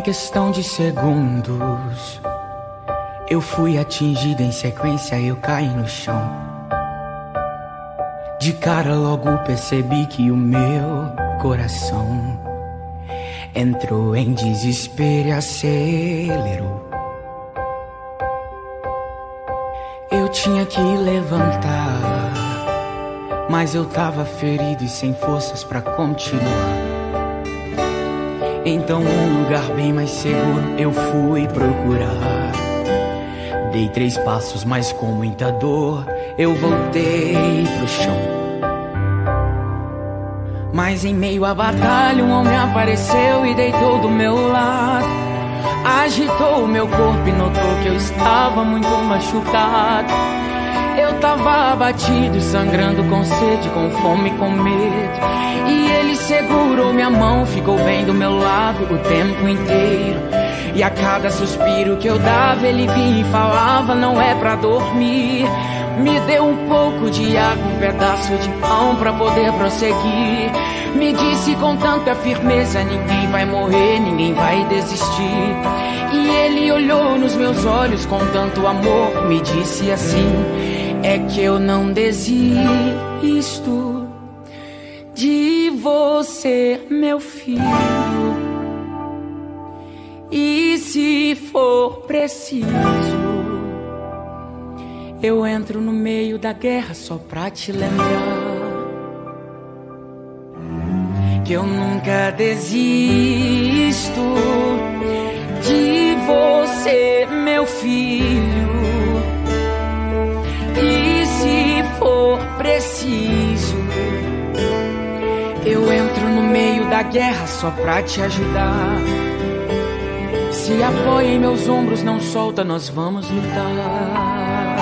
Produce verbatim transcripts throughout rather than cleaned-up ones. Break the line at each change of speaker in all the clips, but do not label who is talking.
questão de segundos, eu fui atingido, em sequência eu caí no chão. De cara logo percebi que o meu coração entrou em desespero e acelerou. Eu tinha que levantar, mas eu tava ferido e sem forças pra continuar. Então um lugar bem mais seguro eu fui procurar. Dei três passos, mas com muita dor eu voltei pro chão. Mas em meio à batalha um homem apareceu e deitou do meu lado. Agitou o meu corpo e notou que eu estava muito machucado. Eu tava abatido, sangrando com sede, com fome, com medo. E ele segurou minha mão, ficou bem do meu lado o tempo inteiro. E a cada suspiro que eu dava, ele vinha e falava: não é pra dormir. Me deu um pouco de água, um pedaço de pão pra poder prosseguir. Me disse com tanta firmeza: ninguém vai morrer, ninguém vai desistir. E ele olhou nos meus olhos com tanto amor, me disse assim: é que eu não desisto de você, meu filho. E se for preciso, eu entro no meio da guerra só pra te lembrar que eu nunca desisto de você, meu filho. E se for preciso, eu entro no meio da guerra só pra te ajudar. Se apoia em meus ombros, não solta, nós vamos lutar.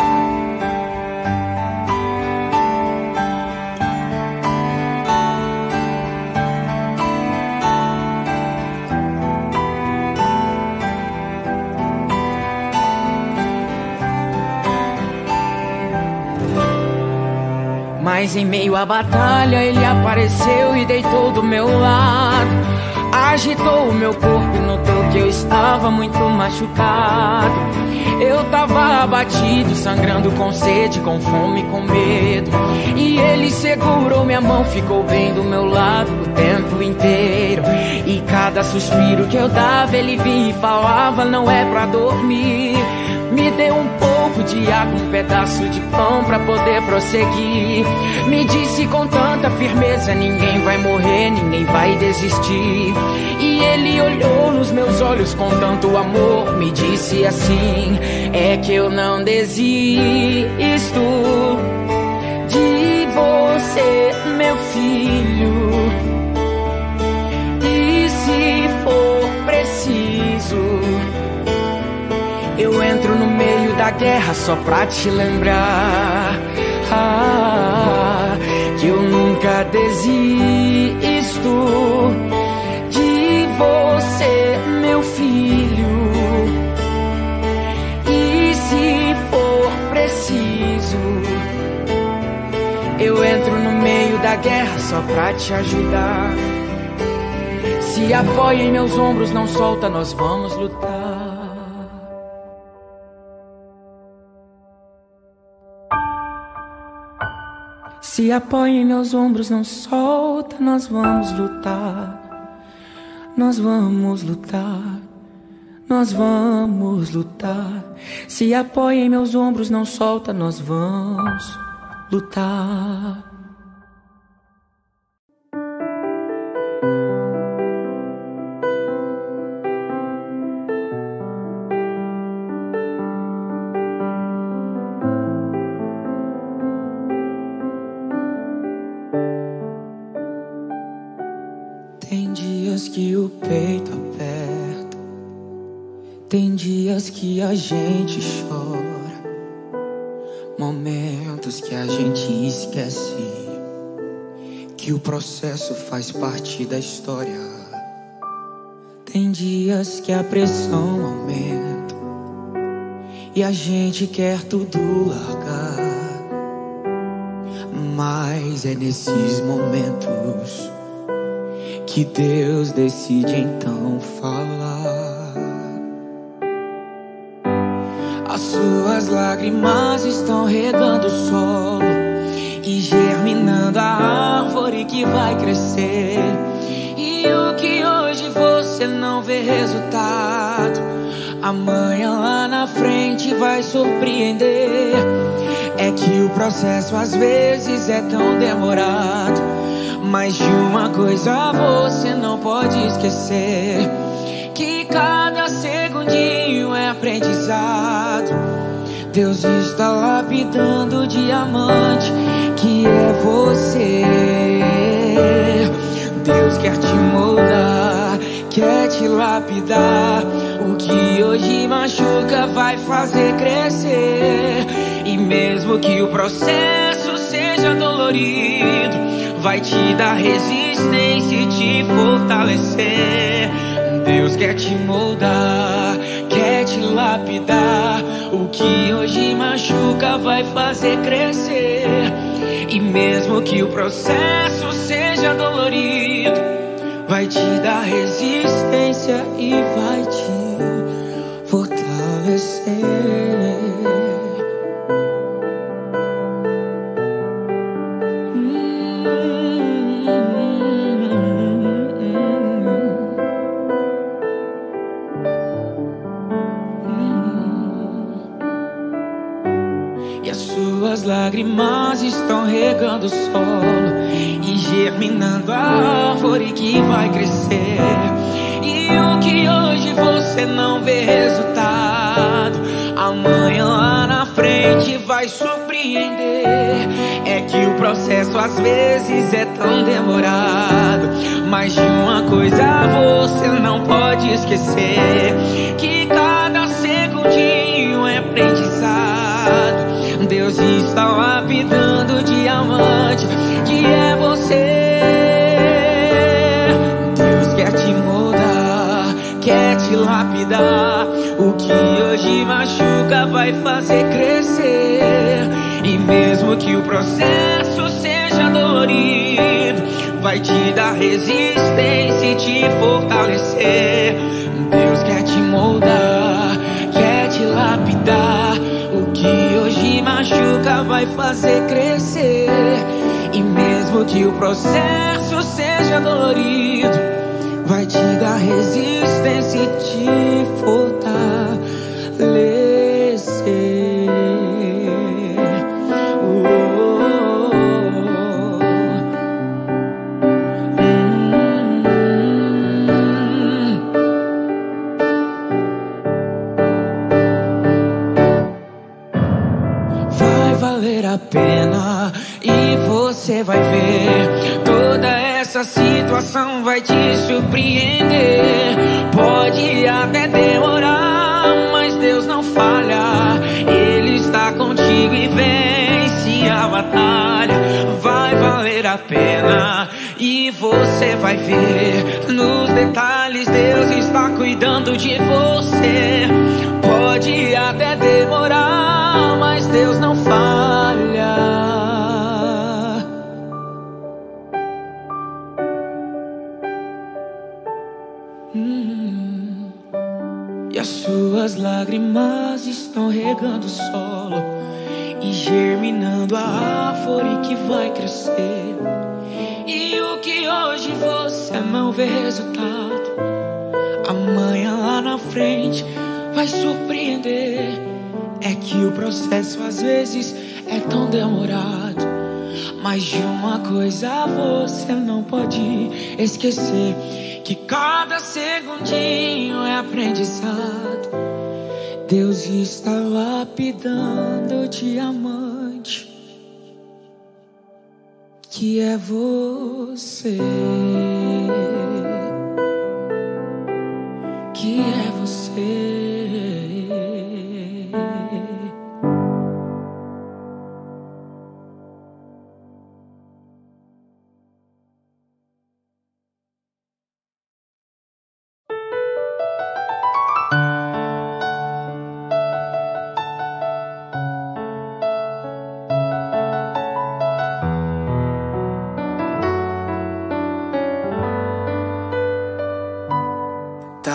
Mas em meio à batalha ele apareceu e deitou do meu lado. Agitou o meu corpo e notou que eu estava muito machucado. Eu tava abatido, sangrando com sede, com fome, com medo. E ele segurou minha mão, ficou bem do meu lado o tempo inteiro. E cada suspiro que eu dava, ele vinha e falava: não é pra dormir. Me deu um pouco de água, um pedaço de pão pra poder prosseguir. Me disse com tanta firmeza: ninguém vai morrer, ninguém vai desistir. E ele olhou nos meus olhos com tanto amor, me disse assim: é que eu não desisto de você, meu filho. E se for preciso, eu entro no meio da guerra só pra te lembrar ah, que eu nunca desisto de você, meu filho. E se for preciso, eu entro no meio da guerra só pra te ajudar. Se apoia em meus ombros, não solta, nós vamos lutar. Se apoia em meus ombros, não solta, nós vamos lutar. Nós vamos lutar, nós vamos lutar. Se apoia em meus ombros, não solta, nós vamos lutar.
Tem dias que o peito aperta, tem dias que a gente chora, momentos que a gente esquece que o processo faz parte da história. Tem dias que a pressão aumenta e a gente quer tudo largar, mas é nesses momentos que Deus decide então falar. As suas lágrimas estão regando o solo e germinando a árvore que vai crescer. E o que hoje você não vê resultado, amanhã lá na frente vai surpreender. É que o processo às vezes é tão demorado, mas de uma coisa você não pode esquecer, que cada segundinho é aprendizado. Deus está lapidando o diamante que é você. Deus quer te moldar, quer te lapidar. O que hoje machuca vai fazer crescer. E mesmo que o processo seja dolorido, vai te dar resistência e te fortalecer. Deus quer te moldar, quer te lapidar. O que hoje machuca vai fazer crescer. E mesmo que o processo seja dolorido, vai te dar resistência e vai te fortalecer. Suas lágrimas estão regando o solo e germinando a árvore que vai crescer. E o que hoje você não vê resultado, amanhã lá na frente vai surpreender. É que o processo às vezes é tão demorado, mas de uma coisa você não pode esquecer, que cada segundinho é aprendizado. Deus está lapidando o diamante que é você. Deus quer te moldar, quer te lapidar. O que hoje machuca vai fazer crescer. E mesmo que o processo seja dolorido, vai te dar resistência e te fortalecer. Deus quer te moldar, quer te lapidar. O que hoje machuca vai fazer crescer. E mesmo que o processo seja dolorido, vai te dar resistência e te fortalecer. Valer a pena e você vai ver, toda essa situação vai te surpreender. Pode até demorar, mas Deus não falha. Ele está contigo e vence a batalha. Vai valer a pena e você vai ver, nos detalhes Deus está cuidando de você. Pode até demorar, mas Deus não falha. Hum. E as suas lágrimas estão regando o solo e germinando a árvore que vai crescer. E o que hoje você não vê resultado, amanhã lá na frente vai surpreender. É que o processo às vezes é tão demorado, mas de uma coisa você não pode esquecer, que cada segundinho é aprendizado. Deus está lapidando o diamante que é você, que é você.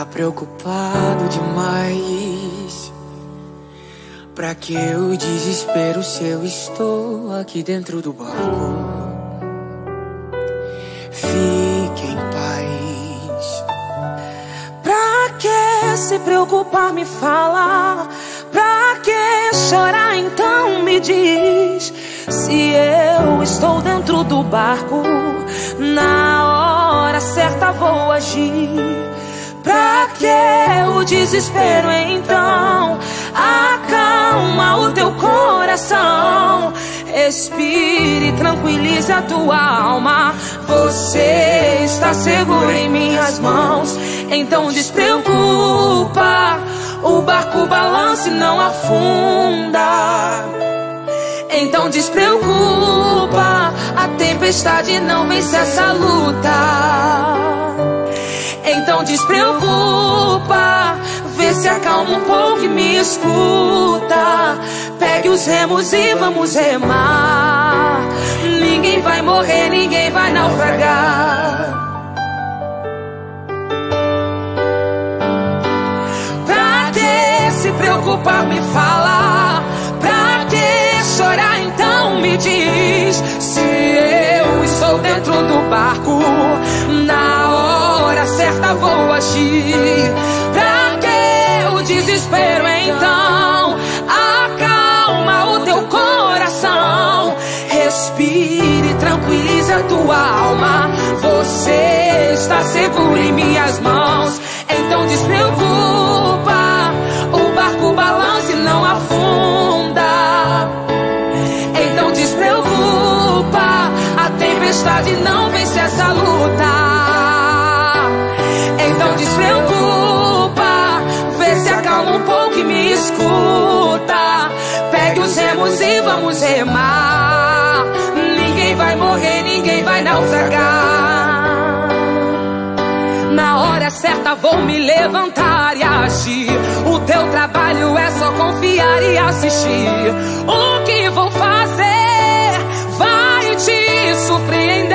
Tá preocupado demais. Pra que o desespero se eu estou aqui dentro do barco? Fique em paz.
Pra que se preocupar, me fala? Pra que chorar, então me diz. Se eu estou dentro do barco, na hora certa vou agir. Pra que o desespero, então? Acalma o teu coração. Respire e tranquilize a tua alma. Você está seguro em minhas mãos. Então despreocupa, o barco balança e não afunda. Então despreocupa, a tempestade não vence essa luta. Então despreocupa, vê se acalma um pouco e me escuta. Pegue os remos e vamos remar. Ninguém vai morrer, ninguém vai naufragar. Pra que se preocupar, me fala? Pra que chorar, então me diz. Se eu estou dentro do barco, na hora certa vou agir. Pra que o desespero, então? Acalma o teu coração. Respire e tranquilize a tua alma. Você está seguro em minhas mãos. Então despreocupa, o barco balança e não afunda. Então despreocupa, a tempestade não vence essa luta. Então despreocupa, vê se acalma um pouco e me escuta. Pegue os remos e vamos remar. Ninguém vai morrer, ninguém vai naufragar. Na hora certa vou me levantar e agir. O teu trabalho é só confiar e assistir. O que vou fazer vai te surpreender.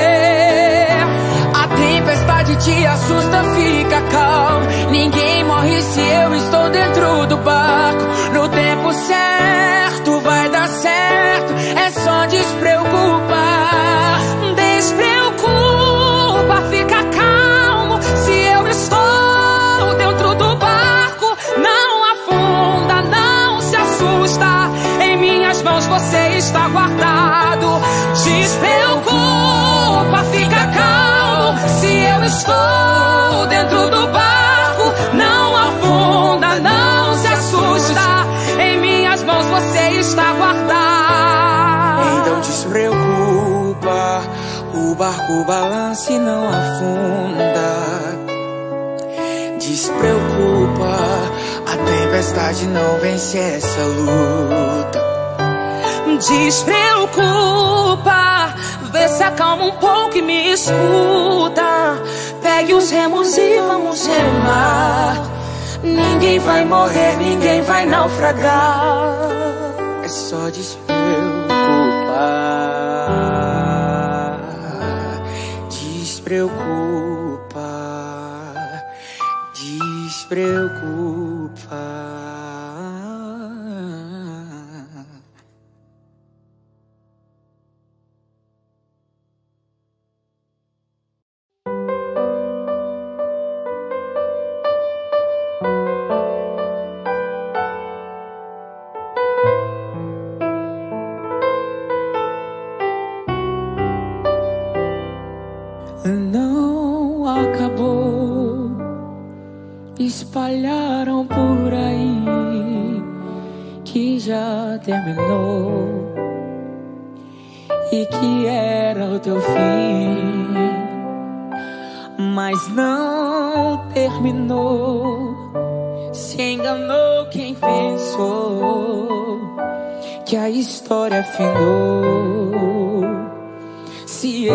A tempestade te assusta, fica calmo. Ninguém morre se eu estou dentro do barco. No tempo certo vai dar certo. É só despreocupar. Despreocupa, fica calmo. Se eu estou dentro do barco, não afunda, não se assusta. Em minhas mãos você está guardado. Despreocupa, fica calmo. Se eu estou dentro do barco, não afunda, não se assusta. Em minhas mãos você está guardado.
Então despreocupa, o barco balança e não afunda. Despreocupa, a tempestade não vence essa luta.
Despreocupa, vê se acalma um pouco e me escuta. Pegue os remos e vamos remar. Ninguém vai morrer, ninguém vai naufragar.
É só despreocupar. Despreocupa, despreocupa.
Não acabou, espalharam por aí que já terminou e que era o teu fim, mas não terminou. Se enganou quem pensou que a história findou, se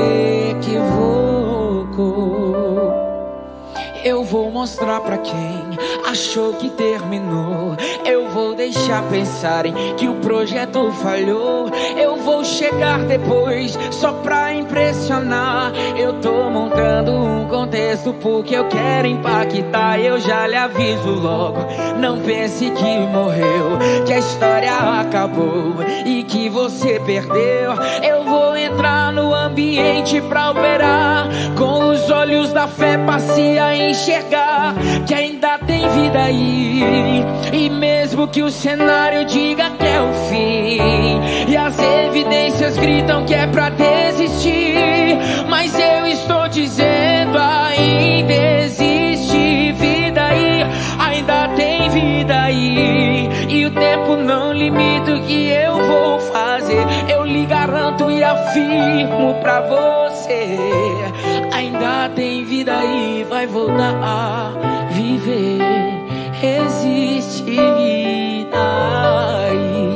equivocou. Eu vou mostrar pra quem achou que terminou. Eu vou deixar pensarem que o projeto falhou. Eu vou chegar depois só pra impressionar. Eu tô montando um contexto contexto porque eu quero impactar. Eu já lhe aviso logo, não pense que morreu, que a história acabou e que você perdeu. Eu vou entrar no ambiente pra operar, com os olhos da fé passe a enxergar que ainda tem vida aí. E mesmo que o cenário diga que é o fim e as evidências gritam que é pra desistir, mas eu estou dizendo, ainda existe vida aí, ainda tem vida aí. E o tempo não limita o que eu vou fazer, eu lhe garanto e afirmo pra você, ainda tem vida aí, vai voltar a viver, existe vida aí.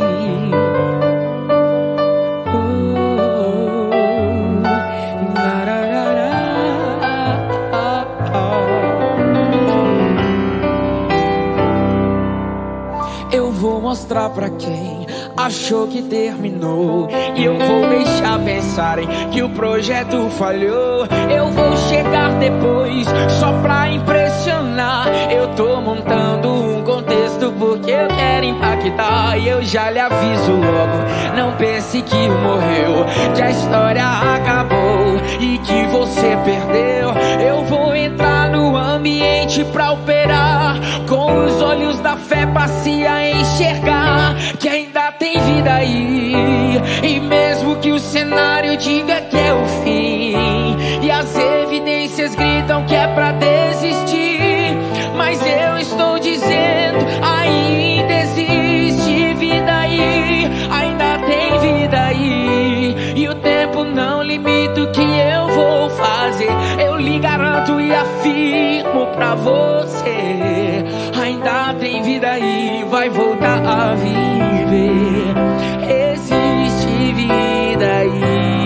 Eu vou mostrar pra quem achou que terminou, e eu vou deixar pensarem que o projeto falhou. Eu vou chegar depois só pra impressionar. Eu tô montando um contexto porque eu quero impactar. E eu já lhe aviso logo, não pense que morreu, que a história acabou e que você perdeu. Eu vou entrar no ambiente pra operar, com os olhos da fé passe a enxergar que ainda tem vida aí. E mesmo que o cenário diga que é o fim e as evidências gritam que é pra desistir, mas eu estou dizendo, ainda existe vida aí, ainda tem vida aí. E o tempo não limita o que eu vou fazer, eu lhe garanto e afirmo pra você, ainda tem vida aí, vai voltar a viver, existe vida aí.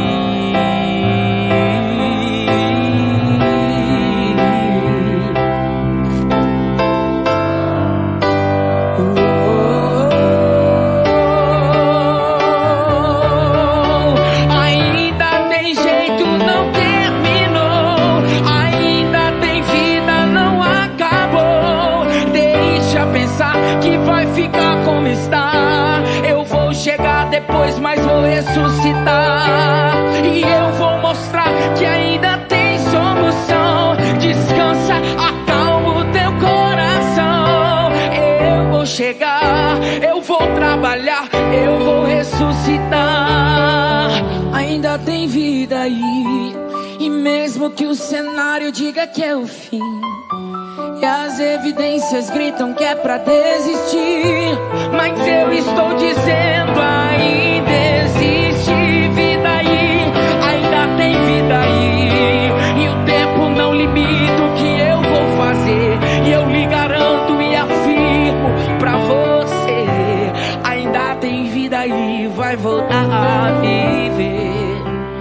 Depois, mas vou ressuscitar, e eu vou mostrar que ainda tem solução. Descansa, acalma o teu coração. Eu vou chegar, eu vou trabalhar, eu vou ressuscitar. Ainda tem vida aí, e mesmo que o cenário diga que é o fim e as evidências gritam que é pra desistir, mas eu estou dizendo, ainda existe vida aí, ainda tem vida aí. E o tempo não limita o que eu vou fazer, e eu lhe garanto e afirmo pra você, ainda tem vida aí, vai voltar a viver,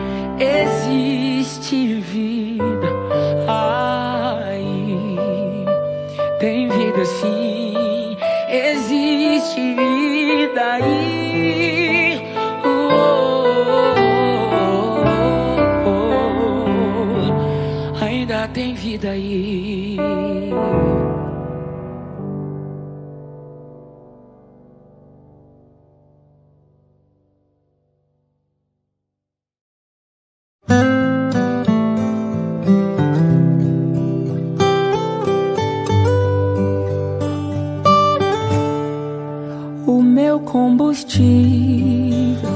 existe vida aí. Tem vida sim, existe vida aí. Oh, oh, oh, oh. Ainda tem vida aí. Combustível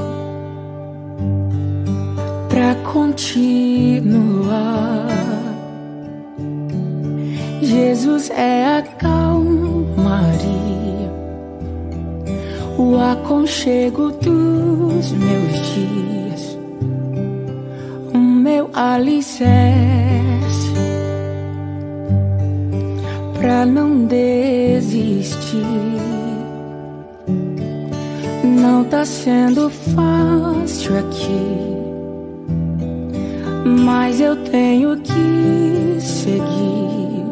pra continuar. Jesus é a calmaria, o aconchego dos meus dias, o meu alicerce pra não desistir. Não tá sendo fácil aqui, mas eu tenho que seguir.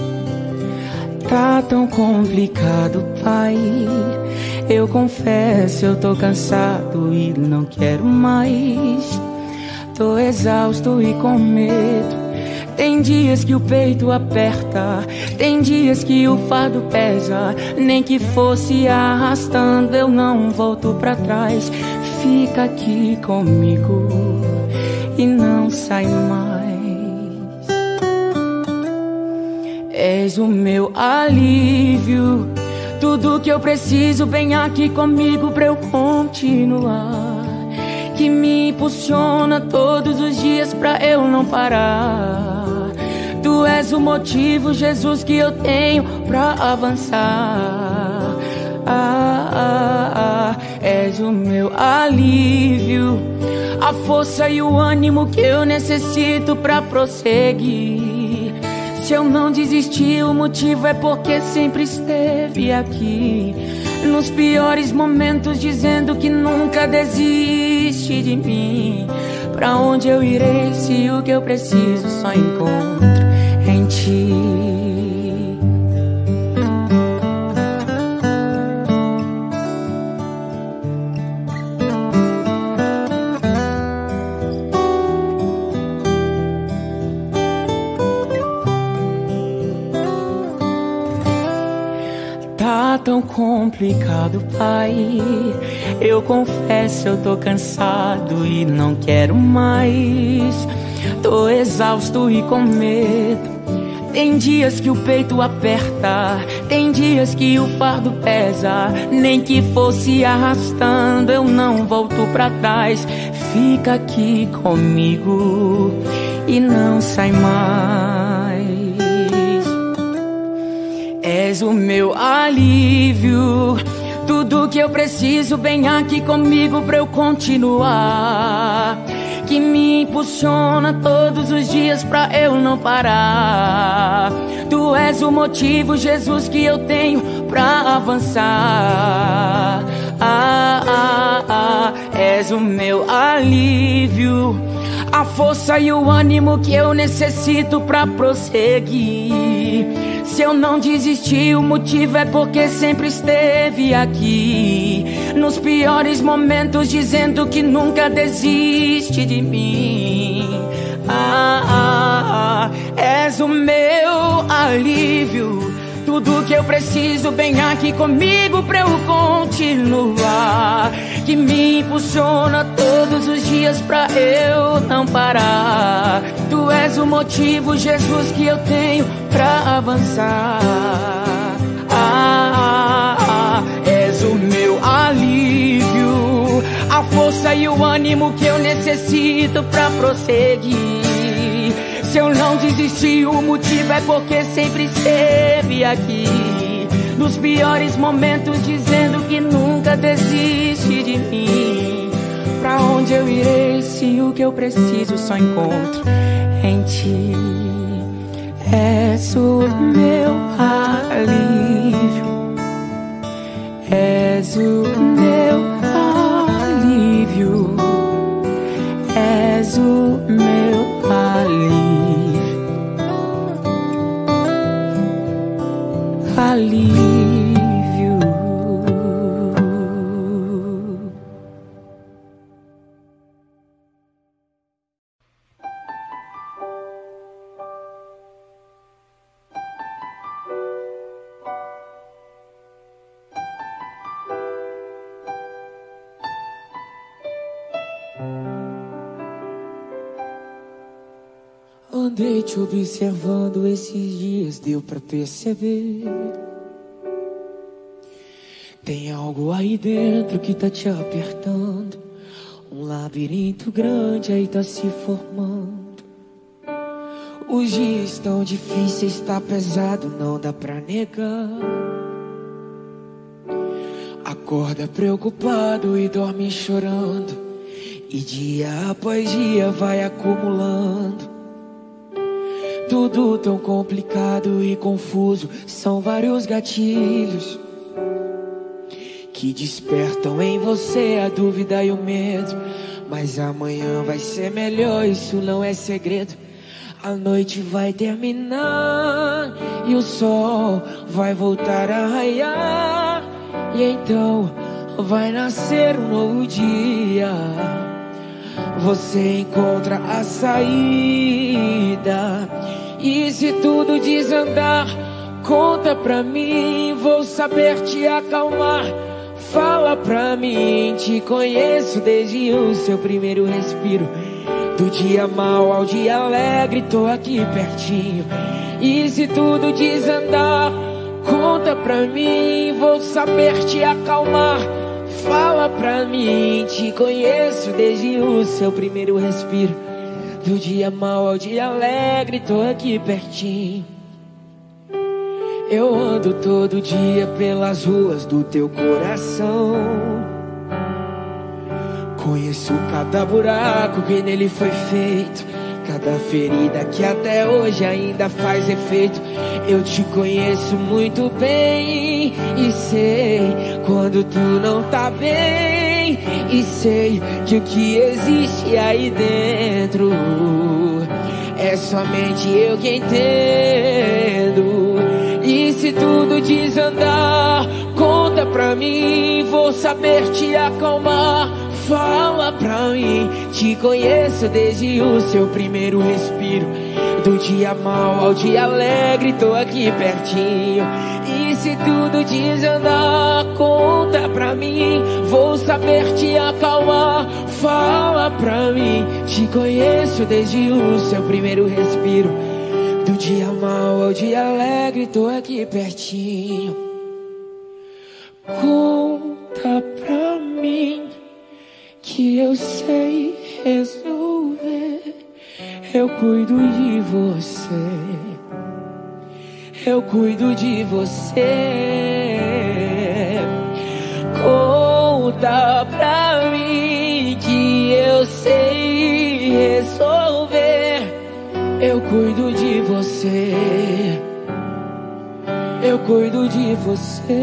Tá tão complicado, Pai, eu confesso, eu tô cansado e não quero mais. Tô exausto e com medo, Tem dias que o peito aperta, tem dias que o fardo pesa. Nem que fosse arrastando, eu não volto pra trás. Fica aqui comigo e não sai mais. És o meu alívio, tudo que eu preciso, vem aqui comigo pra eu continuar. Que me impulsiona todos os dias pra eu não parar. Tu és o motivo, Jesus, que eu tenho pra avançar. Ah, ah, ah, és o meu alívio, a força e o ânimo que eu necessito pra prosseguir. Se eu não desisti, o motivo é porque sempre esteve aqui. Nos piores momentos, dizendo que nunca desiste de mim. Pra onde eu irei se o que eu preciso só encontro em ti? Tá tão complicado, Pai. Eu confesso, eu tô cansado e não quero mais. Tô exausto e com medo. Tem dias que o peito aperta, tem dias que o fardo pesa. Nem que fosse arrastando, eu não volto pra trás. Fica aqui comigo e não sai mais. És o meu alívio, tudo que eu preciso, vem aqui comigo pra eu continuar. Que me impulsiona todos os dias pra eu não parar. Tu és o motivo, Jesus, que eu tenho pra avançar. Ah, ah, ah, és o meu alívio, a força e o ânimo que eu necessito pra prosseguir. Se eu não desisti, o motivo é porque sempre esteve aqui. Nos piores momentos, dizendo que nunca desiste de mim. Ah, ah, ah, és o meu alívio, tudo que eu preciso, vem aqui comigo pra eu continuar. Que me impulsiona todos os dias pra eu não parar. Tu és o motivo, Jesus, que eu tenho pra avançar. Ah, ah, ah, és o meu alívio, a força e o ânimo que eu necessito pra prosseguir. Se eu não desisti, o motivo é porque sempre esteve aqui. Nos piores momentos, dizendo que nunca desiste de mim. Pra onde eu irei se o que eu preciso só encontro em ti? És o meu alívio, és o meu alívio, és o meu alívio, alívio. Andei te observando esses dias, deu pra perceber. Tem algo aí dentro que tá te apertando. Um labirinto grande aí tá se formando. Os dias estão difíceis, tá pesado, não dá pra negar. Acorda preocupado e dorme chorando, e dia após dia vai acumulando. Tudo tão complicado e confuso, são vários gatilhos que despertam em você a dúvida e o medo. Mas amanhã vai ser melhor, isso não é segredo. A noite vai terminar e o sol vai voltar a raiar. E então vai nascer um novo dia.
você encontra a saída. E se tudo desandar, conta pra mim, vou saber te acalmar. Fala pra mim, te conheço desde o seu primeiro respiro. Do dia mau ao dia alegre, tô aqui pertinho. E se tudo desandar, conta pra mim, vou saber te acalmar. Fala pra mim, te conheço desde o seu primeiro respiro. Do dia mau ao dia alegre, tô aqui pertinho. Eu ando todo dia pelas ruas do teu coração. Conheço cada buraco que nele foi feito, cada ferida que até hoje ainda faz efeito. Eu te conheço muito bem e sei quando tu não tá bem. E sei que o que existe aí dentro é somente eu que entendo. E se tudo desandar, conta pra mim, vou saber te acalmar. Fala pra mim, te conheço desde o seu primeiro respiro. Do dia mau ao dia alegre, tô aqui pertinho. E se tudo desandar, conta pra mim, vou saber te acalmar. Fala pra mim, te conheço desde o seu primeiro respiro. Do dia mau ao dia alegre, tô aqui pertinho. Conta pra mim que eu sei resolver. Eu cuido de você, eu cuido de você. Conta pra mim que eu sei resolver. Eu cuido de você, eu cuido de você.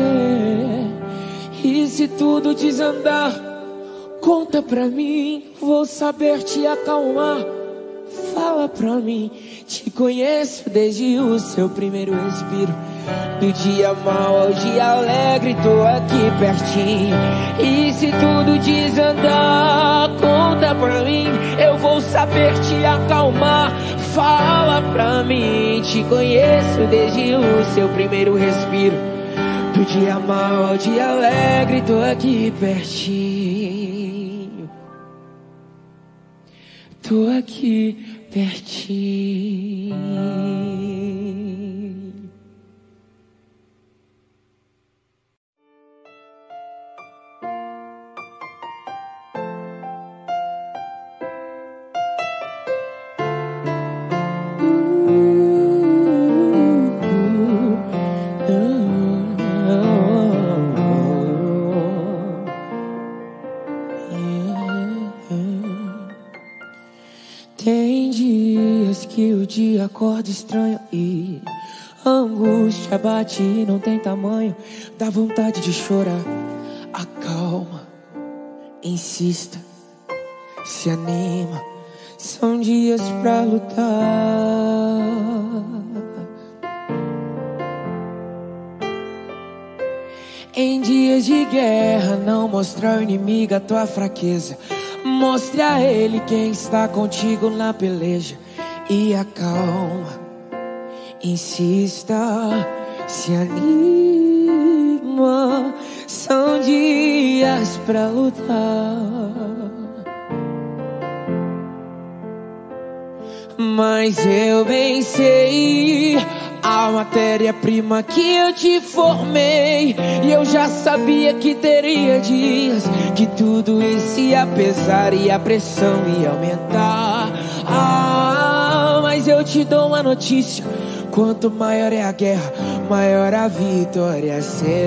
E se tudo desandar, conta pra mim, vou saber te acalmar. Fala pra mim, te conheço desde o seu primeiro respiro. Do dia mau ao dia alegre, tô aqui pertinho. E se tudo desandar, conta pra mim, eu vou saber te acalmar. Fala pra mim, te conheço desde o seu primeiro respiro. Do dia mau ao dia alegre, tô aqui pertinho. Tô aqui pertinho. Tem dias que o dia acorda estranho e a angústia bate e não tem tamanho. Dá vontade de chorar. Acalma, insista, se anima. São dias pra lutar. Em dias de guerra, não mostra ao inimigo a tua fraqueza. Mostre a ele quem está contigo na peleja. E acalma, insista, se anima. São dias pra lutar. Mas eu bem sei a matéria-prima que eu te formei. E eu já sabia que teria dias que tudo isso ia pesar e a pressão ia aumentar. Ah, mas eu te dou uma notícia: quanto maior é a guerra, maior a vitória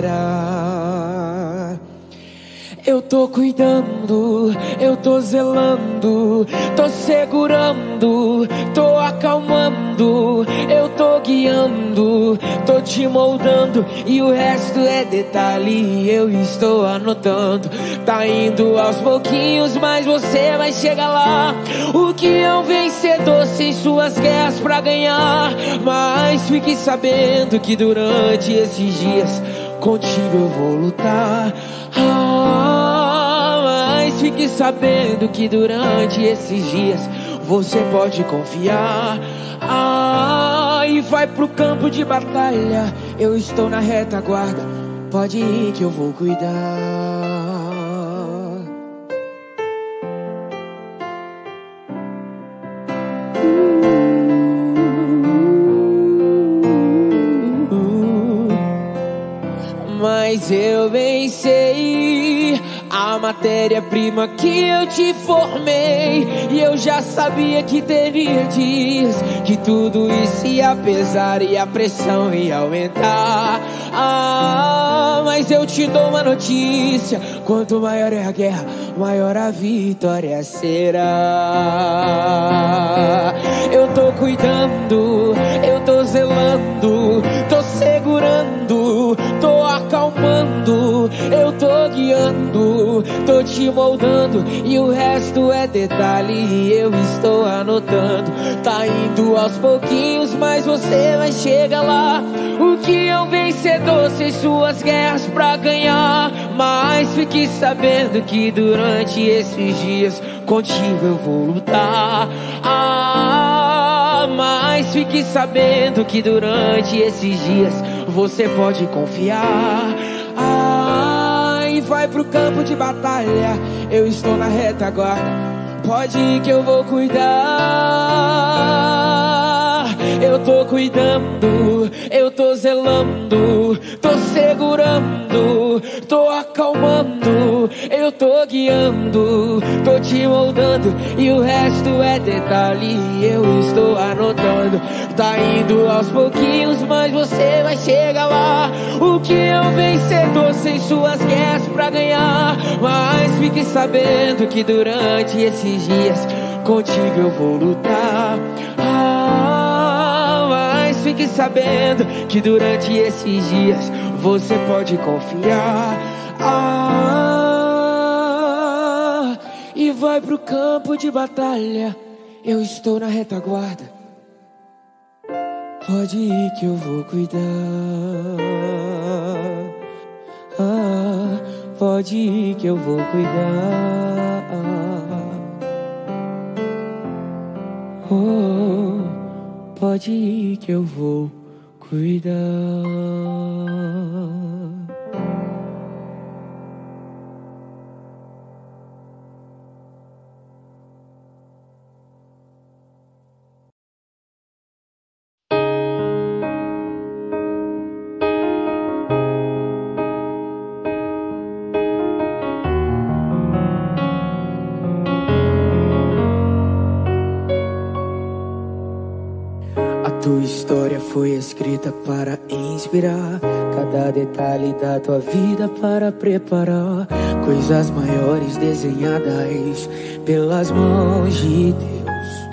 será. Eu tô cuidando, eu tô zelando, tô segurando, tô acalmando, eu tô guiando, tô te moldando e o resto é detalhe, eu estou anotando. Tá indo aos pouquinhos, mas você vai chegar lá. O que é um vencedor sem suas guerras pra ganhar? Mas fique sabendo que durante esses dias contigo eu vou lutar. Ah, mas Mas fique sabendo que durante esses dias você pode confiar. Ah, e vai pro campo de batalha, eu estou na retaguarda. Pode ir que eu vou cuidar. Mas eu bem sei a matéria-prima que eu te formei, e eu já sabia que teria dias que tudo isso ia pesar e a pressão ia aumentar. Ah, mas eu te dou uma notícia: quanto maior é a guerra, maior a vitória será. Eu tô cuidando, eu tô zelando, tô segurando, tô acalmando, eu tô guiando, tô te moldando, e o resto é detalhe e eu estou anotando. Tá indo aos pouquinhos, mas você vai chegar lá. O que é um vencedor sem suas guerras pra ganhar? Mas fique sabendo que durante esses dias contigo eu vou lutar. Ah, mas fique sabendo que durante esses dias você pode confiar. Ah, e vai pro campo de batalha, eu estou na retaguarda. Pode ir que eu vou cuidar. Eu tô cuidando, eu tô zelando, tô segurando, tô acalmando, eu tô guiando, tô te moldando, e o resto é detalhe e eu estou anotando. Tá indo aos pouquinhos, mas você vai chegar lá. O que é um vencedor sem suas guerras pra ganhar? Mas fique sabendo que durante esses dias contigo eu vou lutar. Ah, mas fique sabendo que durante esses dias você pode confiar. Ah, e vai pro campo de batalha, eu estou na retaguarda. Pode ir que eu vou cuidar. Ah, pode ir que eu vou cuidar. Oh, pode ir que eu vou cuidar. Tua história foi escrita para inspirar, cada detalhe da tua vida para preparar coisas maiores desenhadas pelas mãos de Deus.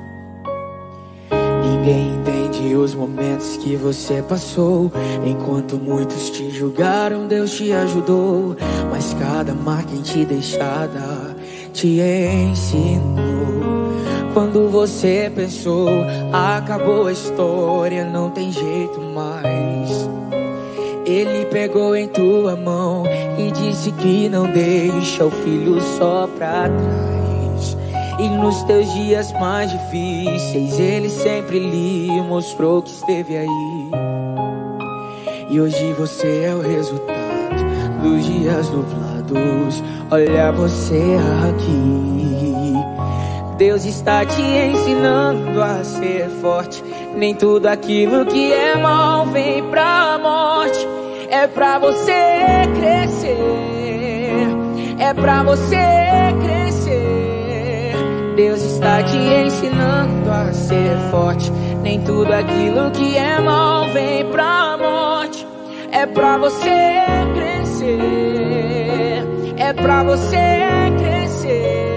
Ninguém entende os momentos que você passou, enquanto muitos te julgaram, Deus te ajudou. Mas cada marca em ti deixada te ensinou. Quando você pensou, acabou a história, não tem jeito mais, Ele pegou em tua mão e disse que não deixa o filho só pra trás. E nos teus dias mais difíceis, Ele sempre lhe mostrou que esteve aí. E hoje você é o resultado dos dias nublados. Olha você aqui. Deus está te ensinando a ser forte. Nem tudo aquilo que é mal vem pra morte. É pra você crescer, é pra você crescer. Deus está te ensinando a ser forte. Nem tudo aquilo que é mal vem pra morte. É pra você crescer, é pra você crescer.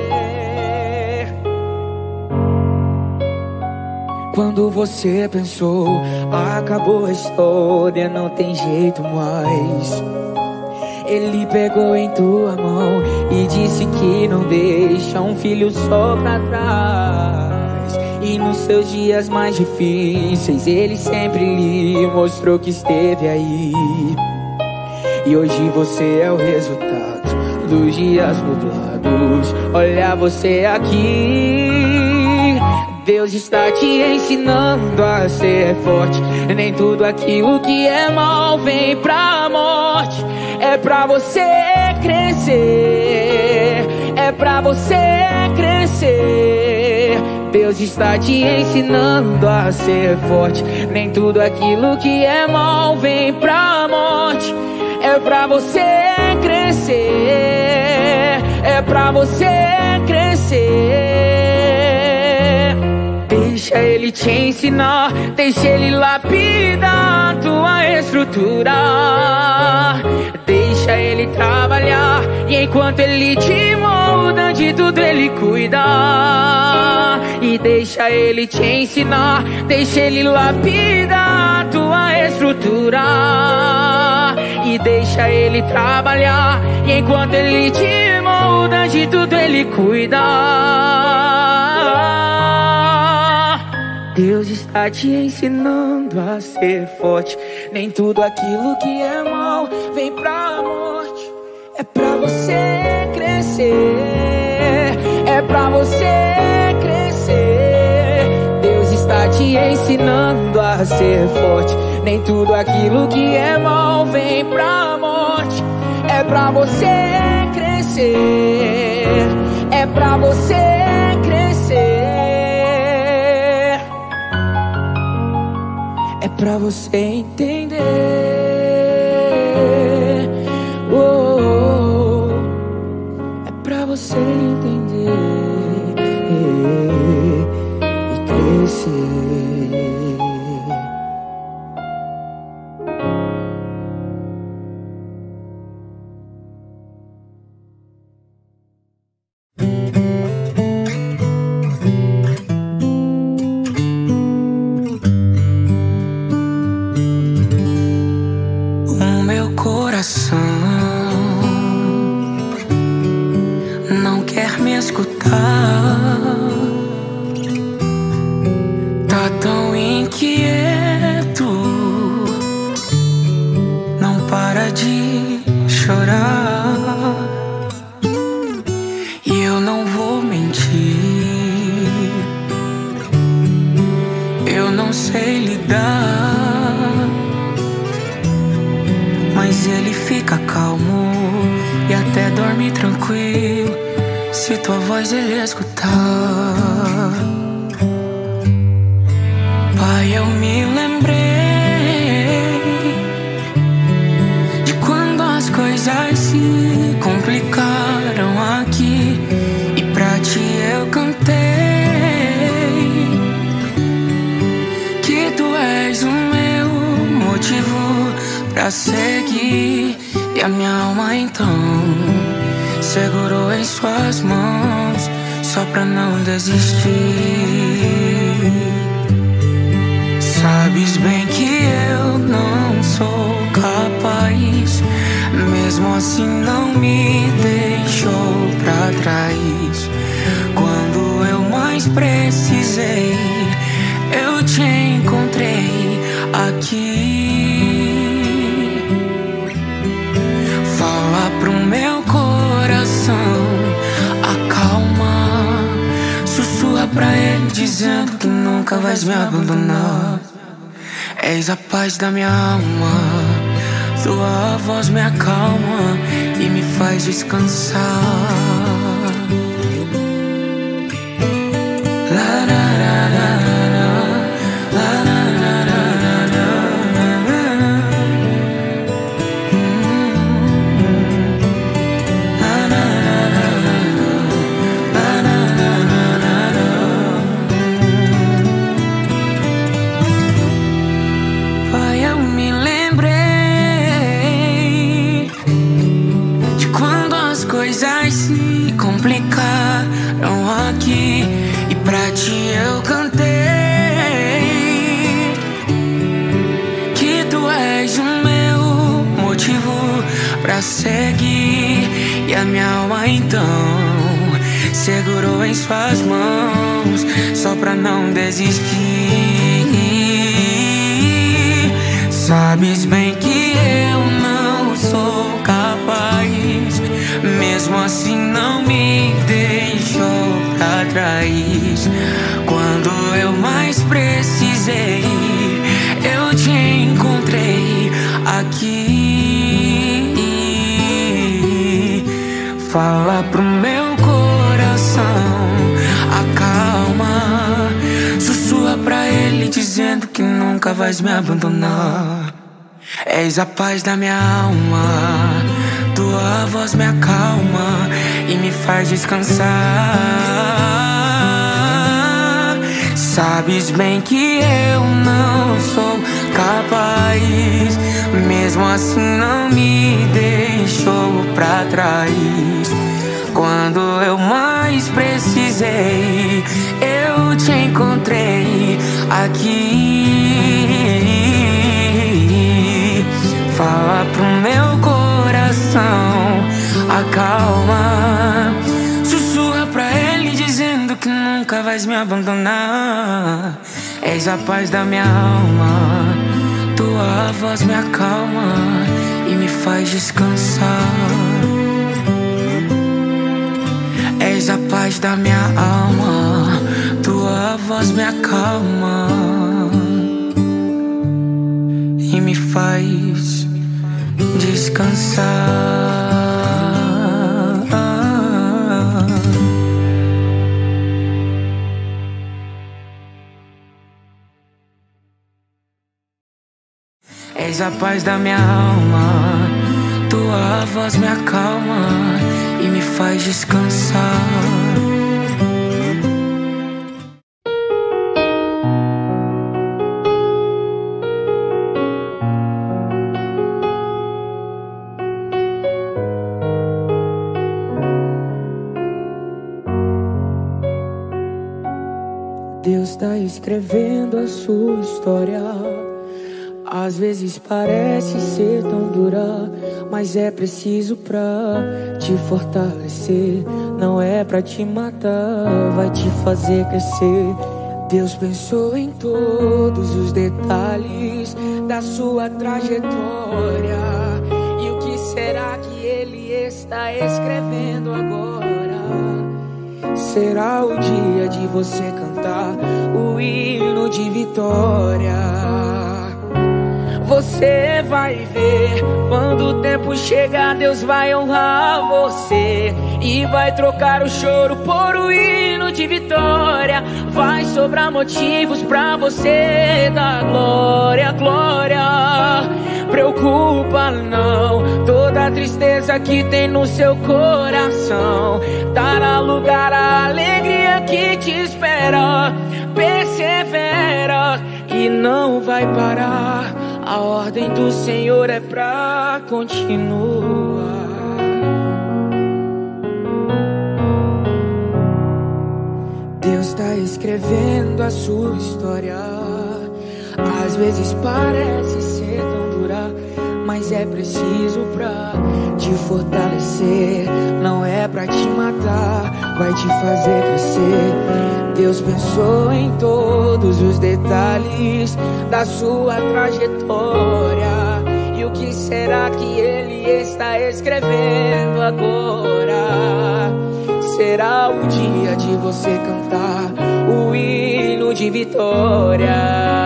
Quando você pensou, acabou a história, não tem jeito mais, Ele pegou em tua mão e disse que não deixa um filho só pra trás. E nos seus dias mais difíceis, Ele sempre lhe mostrou que esteve aí. E hoje você é o resultado dos dias nublados. Olha você aqui, Deus está te ensinando a ser forte. Nem tudo aquilo que é mal vem pra morte. É pra você crescer, é pra você crescer. Deus está te ensinando a ser forte. Nem tudo aquilo que é mal vem pra morte. É pra você crescer, é pra você crescer. Deixa ele te ensinar, deixa ele lapidar a tua estrutura. Deixa ele trabalhar, e enquanto ele te molda, de tudo ele cuida. E deixa ele te ensinar, deixa ele lapidar a tua estrutura. E deixa ele trabalhar, e enquanto ele te molda, de tudo ele cuida. Deus está te ensinando a ser forte. Nem tudo aquilo que é mal vem pra morte. É pra você crescer, é pra você crescer. Deus está te ensinando a ser forte. Nem tudo aquilo que é mal vem pra morte. É pra você crescer, é pra você crescer. É pra você entender, oh, oh, oh. É pra você entender e crescer.
Não quer me escutar, tá tão inquieto, não para de chorar. E eu não vou mentir, eu não sei lidar, mas ele fica calmo e até dorme tranquilo se tua voz ele escutar. Pai, eu me lembrei de quando as coisas se complicaram aqui, e pra ti eu cantei que tu és o meu motivo pra seguir. E a minha alma então segurou em suas mãos só pra não desistir. Sabes bem que eu não sou capaz, mesmo assim não me deixou pra trás. Quando eu mais precisei, eu te encontrei aqui. Fala pro meu coração, acalma, sussurra pra ele dizendo que nunca vais me abandonar. És a paz da minha alma, tua voz me acalma e me faz descansar. La, la, la, la, la, la, la, la, la, la, la. Pai, eu me lembrei de quando as coisas se complicaram aqui, e pra ti eu cantei que tu és o meu motivo pra seguir. E a minha alma então segurou em suas mãos só pra não desistir. Sabes bem que eu não sou capaz, mesmo
precisei, eu te encontrei aqui. Fala pro meu coração, acalma. Sussurra pra ele dizendo que nunca vais me abandonar. És a paz da minha alma, tua voz me acalma e me faz descansar. Sabes bem que eu não sou capaz, mesmo assim não me deixou pra trás. Quando eu mais precisei, eu te encontrei aqui. Fala pro meu coração, acalma. Sussurra pra ele dizendo que nunca vais me abandonar. És a paz da minha alma, tua voz me acalma e me faz descansar. És a paz da minha alma, tua voz me acalma e me faz descansar. És a paz da minha alma, tua voz me acalma e me faz descansar.
Deus tá escrevendo a sua história. Às vezes parece ser tão dura, mas é preciso pra te fortalecer. Não é pra te matar, vai te fazer crescer. Deus pensou em todos os detalhes da sua trajetória. E o que será que Ele está escrevendo agora? Será o dia de você cantar o hino de vitória. Você vai ver, quando o tempo chegar, Deus vai honrar você e vai trocar o choro por o hino de vitória. Vai sobrar motivos pra você dar glória, glória. Preocupa não, toda a tristeza que tem no seu coração dará lugar à alegria que te espera. Persevera e não vai parar. A ordem do Senhor é pra continuar. Deus tá escrevendo a sua história. Às vezes parece ser tão dura, mas é preciso pra te fortalecer. Não é pra te matar, vai te fazer crescer. Deus pensou em todos os detalhes da sua trajetória. E o que será que Ele está escrevendo agora? Será o dia de você cantar o hino de vitória.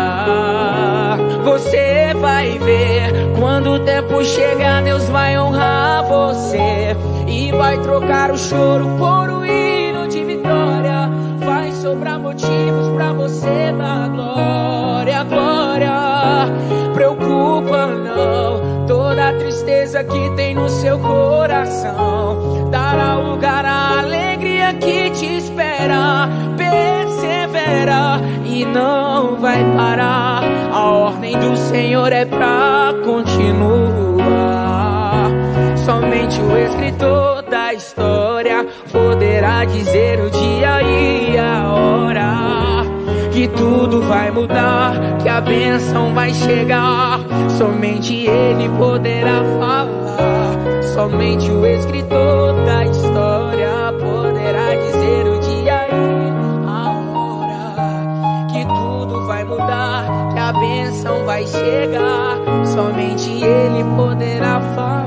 Você vai ver, quando o tempo chegar, Deus vai honrar você e vai trocar o choro por o hino de vitória. Vai sobrar motivos pra você dar glória, glória. Preocupa não, toda a tristeza que tem no seu coração dará lugar à alegria que te espera. Persevera e não vai parar. A ordem do Senhor é pra continuar. Somente o escritor da história poderá dizer o dia e a hora que tudo vai mudar, que a bênção vai chegar. Somente Ele poderá falar. Somente o escritor da história poderá dizer o dia e a hora que tudo vai mudar, que a bênção vai chegar. Somente Ele poderá falar.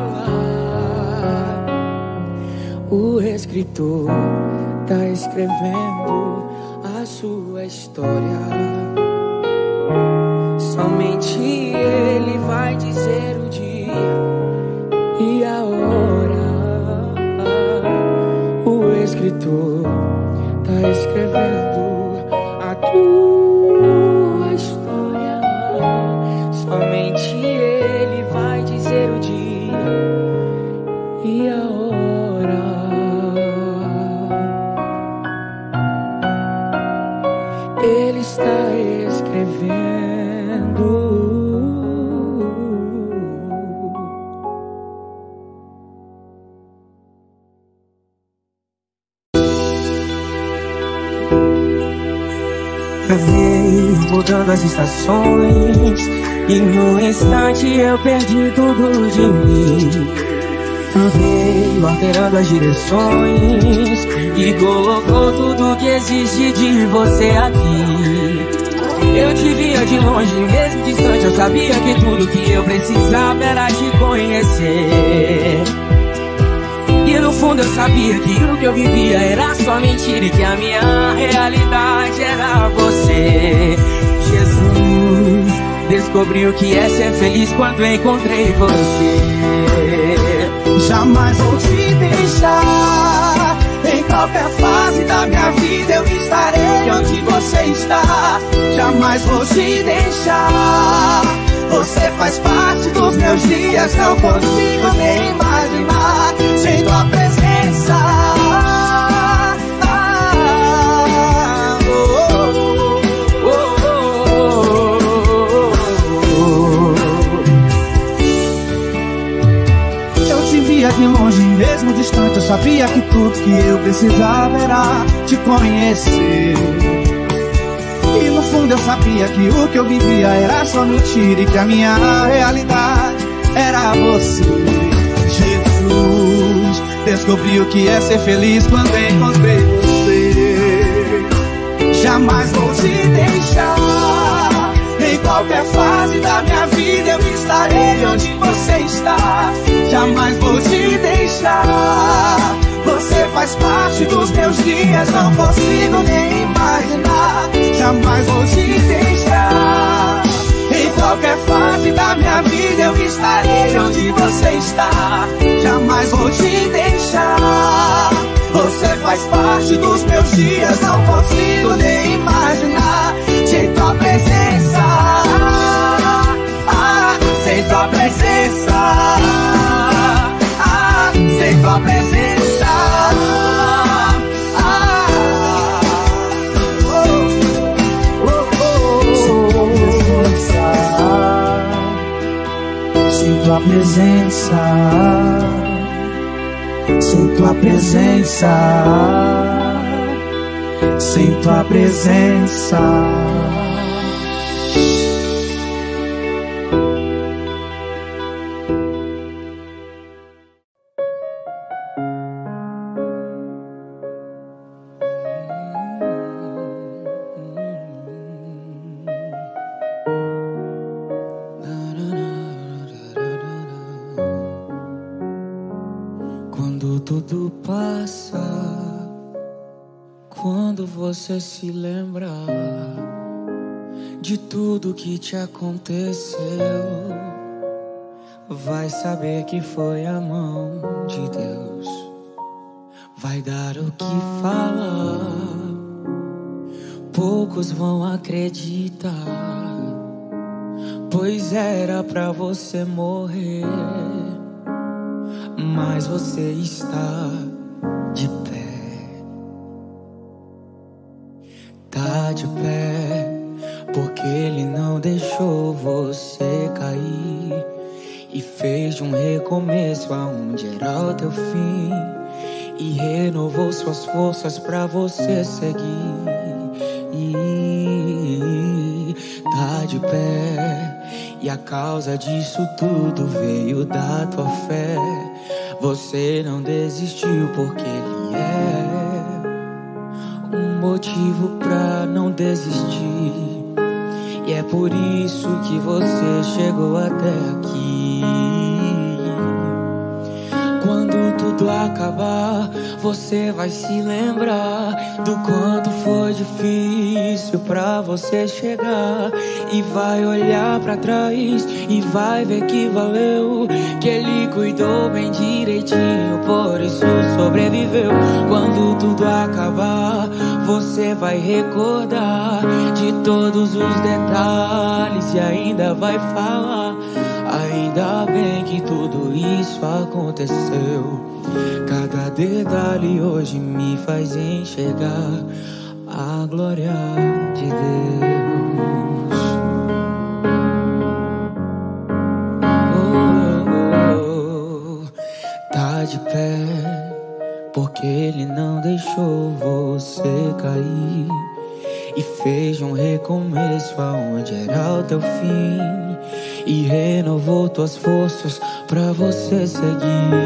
O escritor tá escrevendo a sua história.
mudando as estações, e no instante eu perdi tudo de mim. Veio alterando as direções e colocou tudo que existe de você aqui. Eu te via de longe, mesmo distante, eu sabia que tudo que eu precisava era te conhecer. E no fundo eu sabia que o que eu vivia era só mentira e que a minha realidade era você. Jesus, descobri o que é ser feliz quando encontrei você.
Jamais vou te deixar. Em qualquer fase da minha vida eu estarei onde você está. Jamais vou te deixar. Você faz parte dos meus dias, não consigo nem imaginar sem tua presença. Ah, oh, oh, oh, oh. Eu te via de longe, mesmo distante, eu sabia que tudo que eu precisava era te conhecer. E no fundo eu sabia que o que eu vivia era só mentira e que a minha realidade era você. Jesus, descobri o que é ser feliz quando encontrei você. Jamais vou te deixar. Em qualquer fase da minha vida eu estarei onde você está. Jamais vou te deixar. Você faz parte dos meus dias, não consigo nem imaginar. Jamais vou te deixar. Em qualquer fase da minha vida eu estarei onde você está. Jamais vou te deixar. Você faz parte dos meus dias, não consigo nem imaginar sem tua presença. Ah, sem tua presença. Ah, sem tua presença. Sem tua presença, sem tua presença, sem tua presença.
Tudo passa quando você se lembra de tudo que te aconteceu. Vai saber que foi a mão de Deus. Vai dar o que falar. Poucos vão acreditar, pois era pra você morrer. Mas você está de pé. Tá de pé porque Ele não deixou você cair e fez de um recomeço aonde era o teu fim, e renovou suas forças pra você seguir. E tá de pé, e a causa disso tudo veio da tua fé. Você não desistiu porque Ele é um motivo pra não desistir. E é por isso que você chegou até aqui. Quando tudo acabar, você vai se lembrar do quanto foi difícil pra você chegar, e vai olhar pra trás e vai ver que valeu, que Ele cuidou bem direitinho, por isso sobreviveu. Quando tudo acabar, você vai recordar de todos os detalhes e ainda vai falar: ainda bem que tudo isso aconteceu. Cada detalhe hoje me faz enxergar a glória de Deus. Oh, oh, oh. Tá de pé porque Ele não deixou você cair e fez um recomeço aonde era o teu fim, e renovou tuas forças pra você seguir.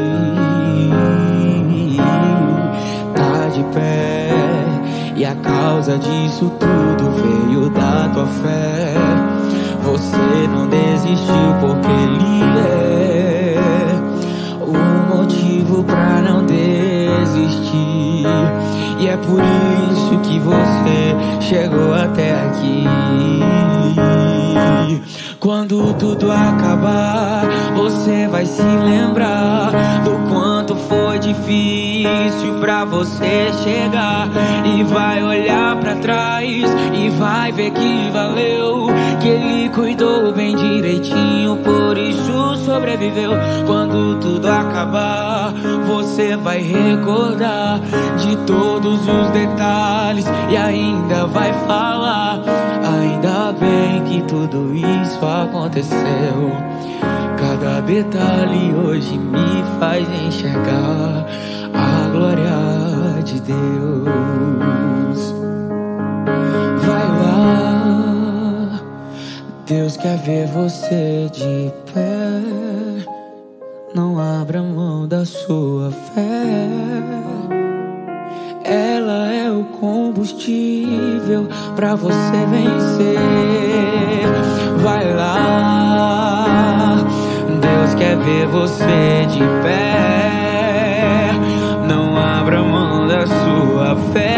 Tá de pé, e a causa disso tudo veio da tua fé. Você não desistiu porque Ele é o motivo pra não desistir, e é por isso que você chegou até aqui. Quando tudo acabar, você vai se lembrar do quanto foi difícil pra você chegar, e vai olhar pra trás e vai ver que valeu, que Ele cuidou bem direitinho, por isso sobreviveu. Quando tudo acabar, você vai recordar de todos os detalhes e ainda vai falar: ainda bem que tudo isso aconteceu. Cada detalhe hoje me faz enxergar a glória de Deus. Vai lá, Deus quer ver você de pé. Não abra mão da sua fé. Ela é o combustível pra você vencer. Vai lá, Deus quer ver você de pé. Não abra mão da sua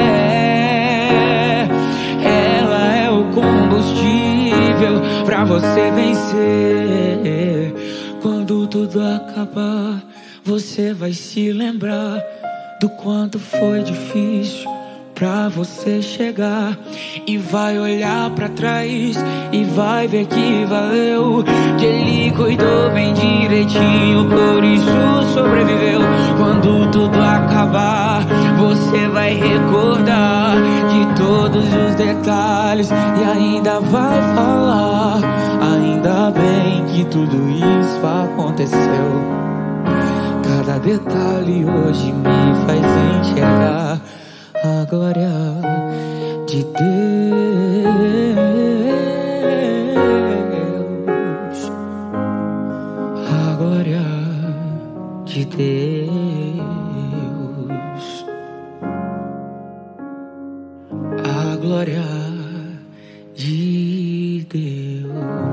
fé. Ela é o combustível pra você vencer. Quando tudo acabar, você vai se lembrar do quanto foi difícil pra você chegar, e vai olhar pra trás e vai ver que valeu, que Ele cuidou bem direitinho, por isso sobreviveu. Quando tudo acabar, você vai recordar de todos os detalhes e ainda vai falar: ainda bem que tudo isso aconteceu. Cada detalhe hoje me faz enxergar a glória de Deus. A glória de Deus. A glória de Deus.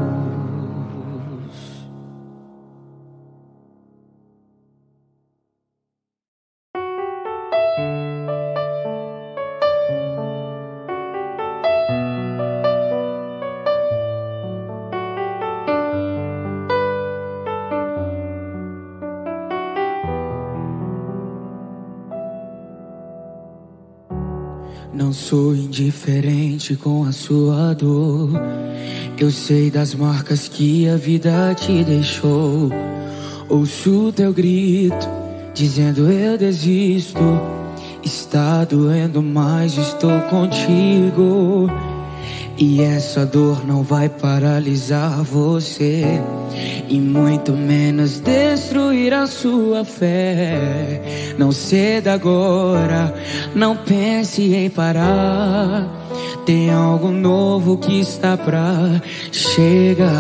Não sou indiferente com a sua dor. Eu sei das marcas que a vida te deixou. Ouço teu grito dizendo eu desisto. Está doendo, mas estou contigo. E essa dor não vai paralisar você, e muito menos destruir a sua fé. Não ceda agora, não pense em parar. Tem algo novo que está pra chegar.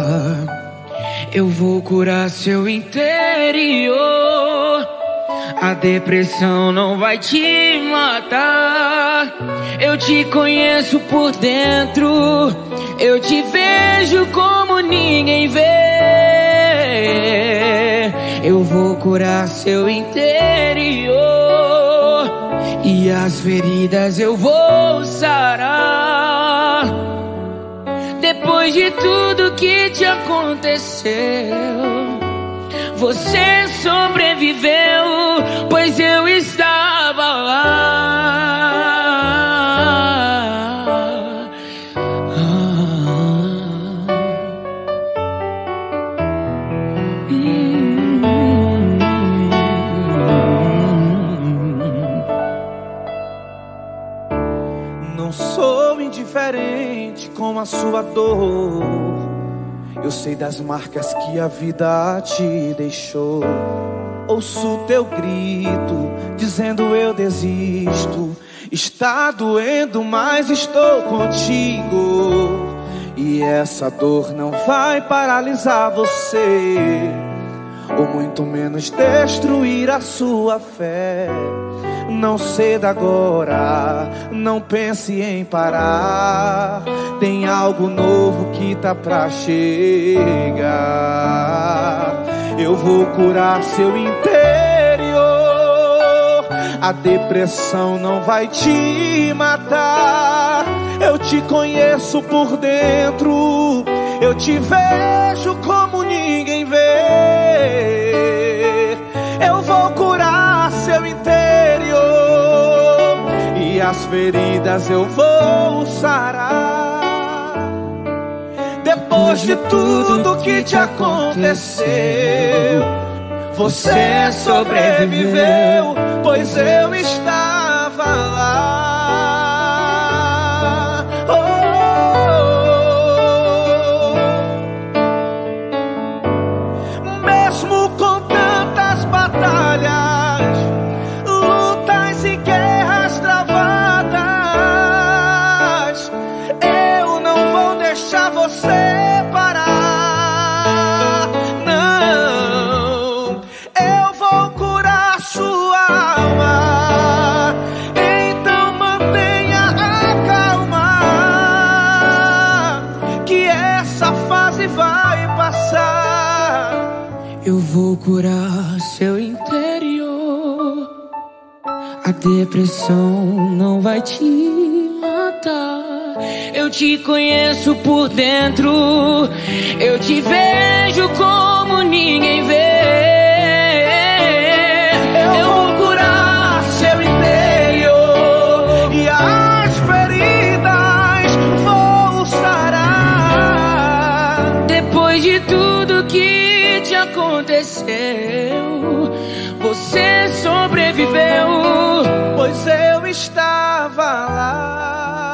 Eu vou curar seu interior. A depressão não vai te matar. Eu te conheço por dentro. Eu te vejo como ninguém vê. Eu vou curar seu interior, e as feridas eu vou sarar. Depois de tudo que te aconteceu, você sobreviveu, pois eu estava lá.
Não sou indiferente com a sua dor. Eu sei das marcas que a vida te deixou. Ouço teu grito dizendo eu desisto. Está doendo, mas estou contigo. E essa dor não vai paralisar você, ou muito menos destruir a sua fé. Não ceda agora, não pense em parar. Tem algo novo que tá pra chegar. Eu vou curar seu interior. A depressão não vai te matar. Eu te conheço por dentro. Eu te vejo como ninguém vê. Eu vou curar seu interior, e as feridas eu vou sarar. Depois de tudo que te aconteceu, você sobreviveu, pois eu estava lá. Oh, oh, oh. Mesmo com tantas batalhas, lutas e guerras travadas, eu não vou deixar você parar.
Eu vou curar seu interior. A depressão não vai te matar. Eu te conheço por dentro. Eu te vejo como ninguém vê. Eu vou curar seu interior, e as feridas vou sarar. Depois de tudo que te aconteceu, você sobreviveu,
pois eu estava lá.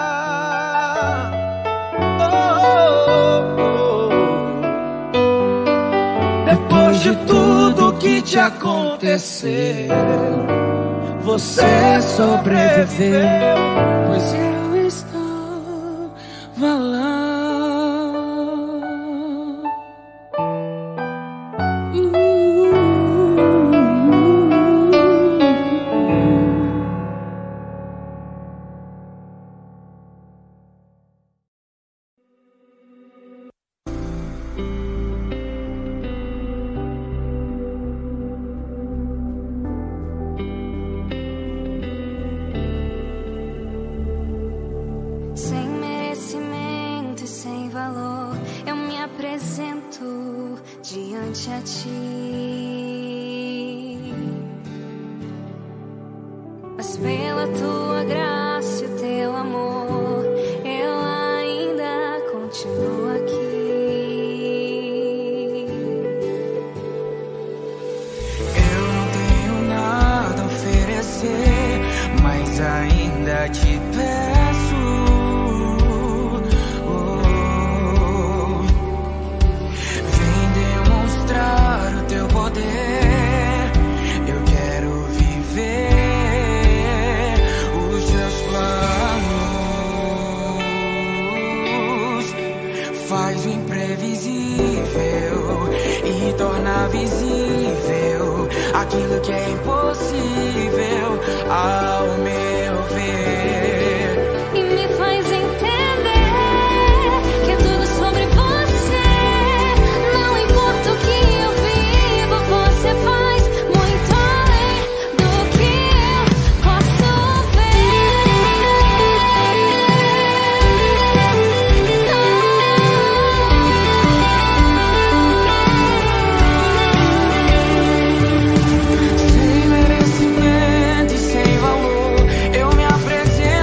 Oh, oh, oh. Depois de tudo que te aconteceu, você sobreviveu,
pois eu estava lá.
Diante a ti, mas pela tua graça e o teu amor, eu ainda continuo aqui.
Eu não tenho nada a oferecer, mas ainda te peço. O teu poder, eu quero viver os teus planos. Faz o imprevisível e torna visível aquilo que é impossível ao meu ver.
E me faz entender que é tudo sobre você. Não importa o que você faz muito além do que eu posso
Sem merecimento e sem valor, eu me apresento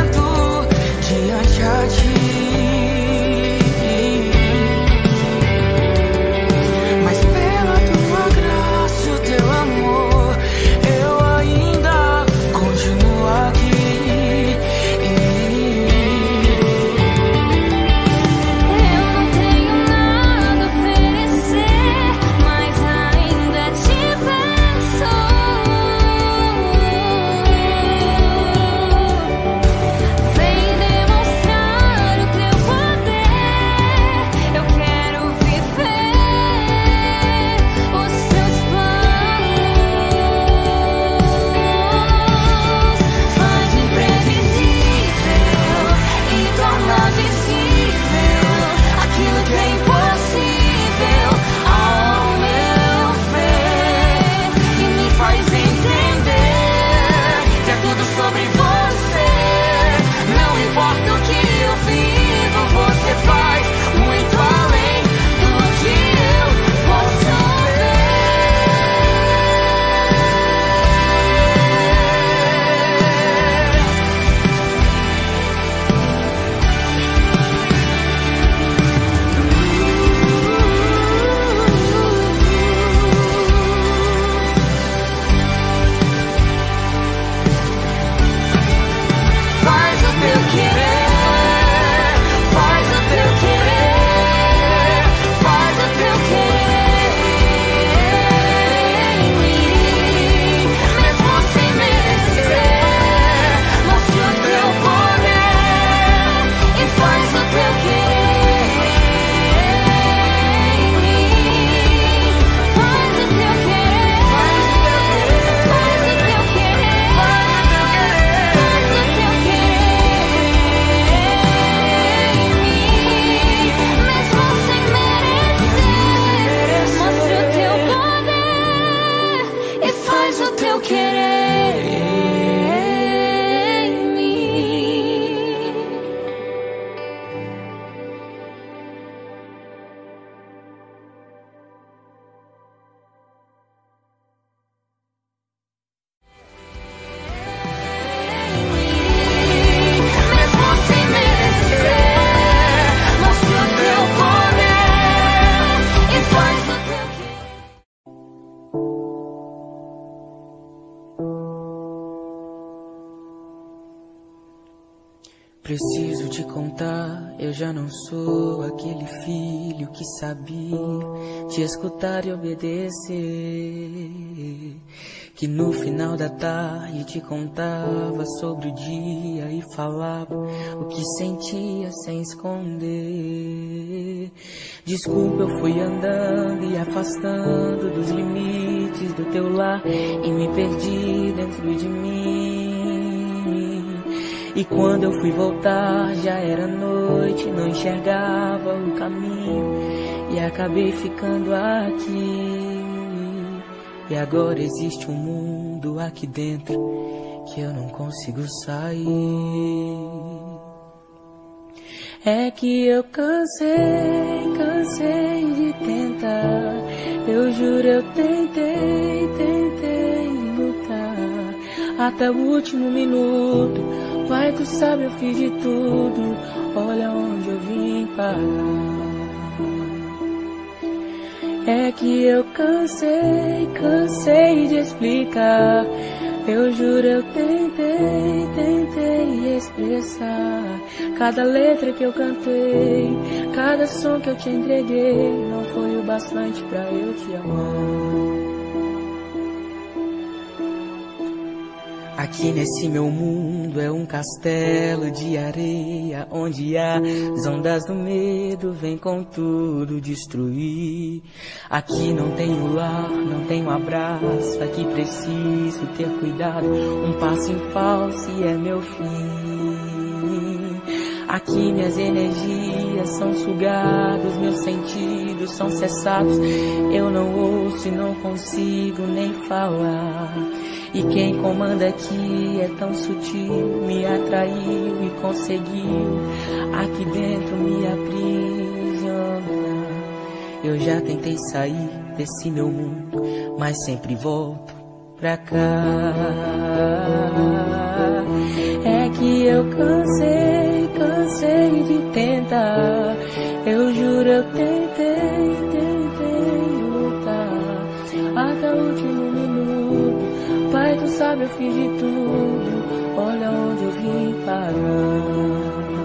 Preciso te contar, eu já não sou aquele filho que sabia te escutar e obedecer, que no final da tarde te contava sobre o dia e falava o que sentia sem esconder. Desculpa, eu fui andando e afastando dos limites do teu lar e me perdi dentro de mim. E quando eu fui voltar já era noite, não enxergava o caminho e acabei ficando aqui. E agora existe um mundo aqui dentro que eu não consigo sair. É que eu cansei, cansei de tentar. Eu juro, eu tentei, tentei lutar até o último minuto. Pai, tu sabe, eu fiz de tudo. Olha onde eu vim parar. É que eu cansei, cansei de explicar. Eu juro, eu tentei, tentei expressar. Cada letra que eu cantei, cada som que eu te entreguei, não foi o bastante pra eu te amar. Aqui nesse meu mundo é um castelo de areia, onde as ondas do medo vêm com tudo destruir. Aqui não tenho lar, não tenho abraço, aqui preciso ter cuidado. Um passo em falso e é meu fim. Aqui minhas energias são sugadas, meus sentidos são cessados. Eu não ouço e não consigo nem falar. E quem comanda aqui é tão sutil, me atraiu e conseguiu aqui dentro me aprisionar. Eu já tentei sair desse meu mundo, mas sempre volto pra cá. É que eu cansei, cansei de tentar. Eu juro, eu tentei, tentei lutar até o último minuto. Pai, tu sabe, eu fiz de tudo. Olha onde eu vim parar.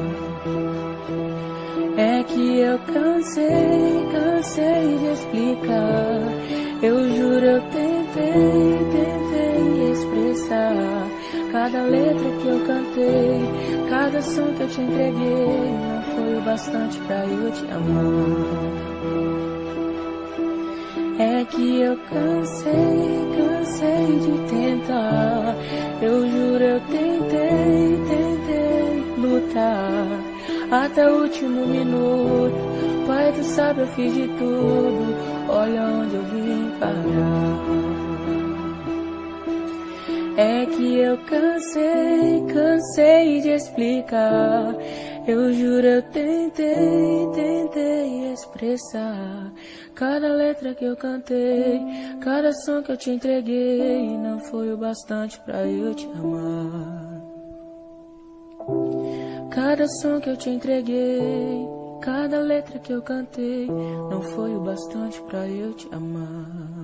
É que eu cansei, cansei de explicar. Eu juro, eu tentei, tentei expressar. Cada letra que eu cantei, cada som que eu te entreguei, não foi o bastante pra eu te amar. É que eu cansei, cansei de tentar. Eu juro, eu tentei, tentei lutar até o último minuto. Pai, tu sabe, eu fiz de tudo. Olha onde eu vim parar. É que eu cansei, cansei de explicar. Eu juro, eu tentei, tentei expressar. Cada letra que eu cantei, cada som que eu te entreguei, não foi o bastante pra eu te amar. Cada som que eu te entreguei, cada letra que eu cantei, não foi o bastante pra eu te amar.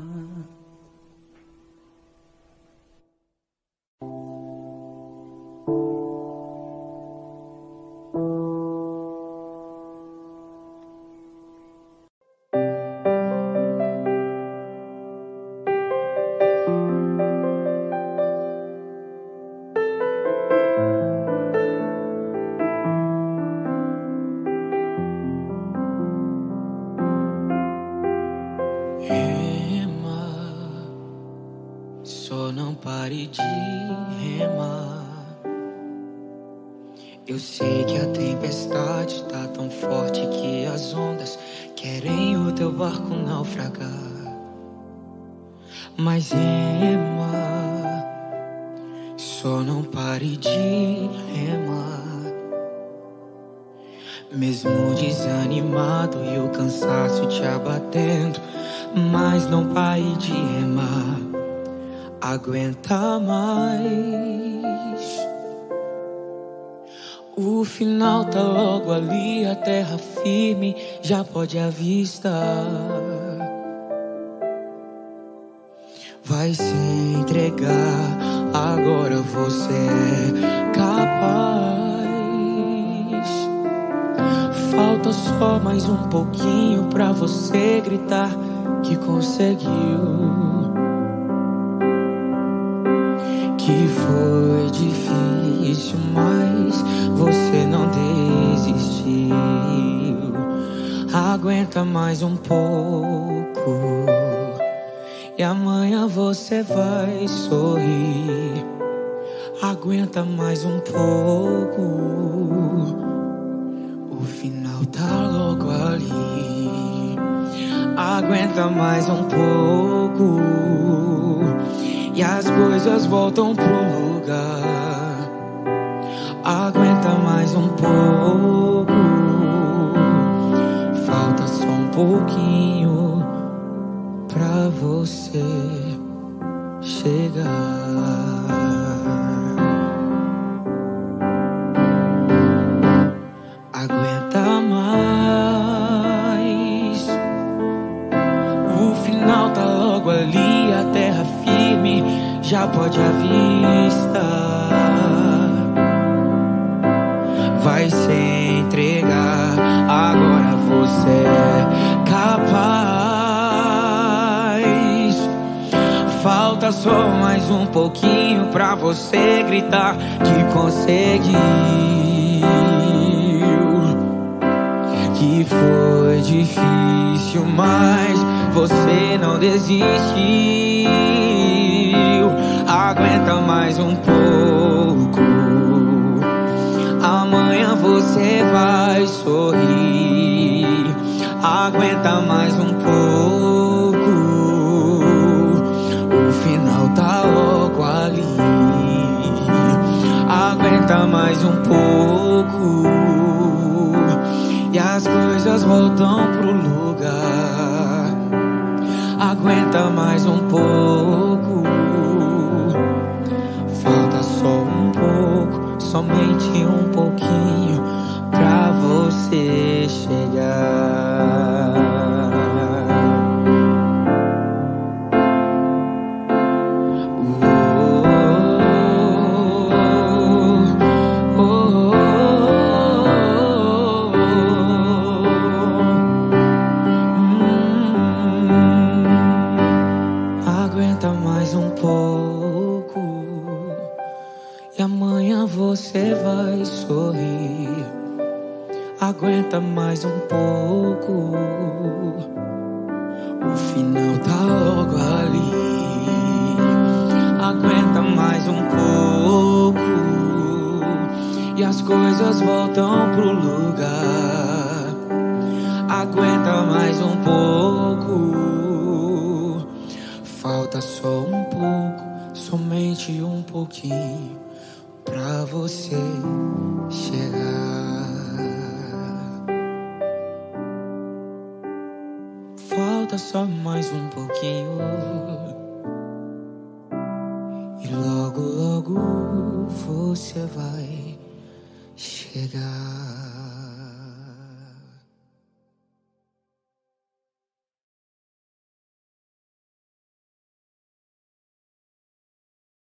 Pare de remar. Eu sei que a tempestade tá tão forte que as ondas querem o teu barco naufragar. Mas rema, só não pare de remar. Mesmo desanimado e o cansaço te abatendo, mas não pare de remar. Aguenta mais. O final tá logo ali, a terra firme já pode avistar. Vai se entregar, agora você é capaz. Falta só mais um pouquinho pra você gritar que conseguiu. Que foi difícil, mas você não desistiu. Aguenta mais um pouco e amanhã você vai sorrir. Aguenta mais um pouco, o final tá logo ali. Aguenta mais um pouco e as coisas voltam pro lugar. Aguenta mais um pouco, falta só um pouquinho pra você chegar. Aguenta mais, o final tá logo ali. A terra firme já pode avistar. Vai se entregar, agora você é capaz. Falta só mais um pouquinho pra você gritar que conseguiu. Que foi difícil, mas você não desistiu. Aguenta mais um pouco, amanhã você vai sorrir. Aguenta mais um pouco, o final tá logo ali. Aguenta mais um pouco e as coisas voltam pro lugar. Aguenta mais um pouco, falta só um pouco, somente um pouquinho pra você chegar. E amanhã você vai sorrir. Aguenta mais um pouco, o final tá logo ali. Aguenta mais um pouco e as coisas voltam pro lugar. Aguenta mais um pouco, falta só um pouco, somente um pouquinho pra você chegar. Falta só mais um pouquinho e logo, logo você vai chegar.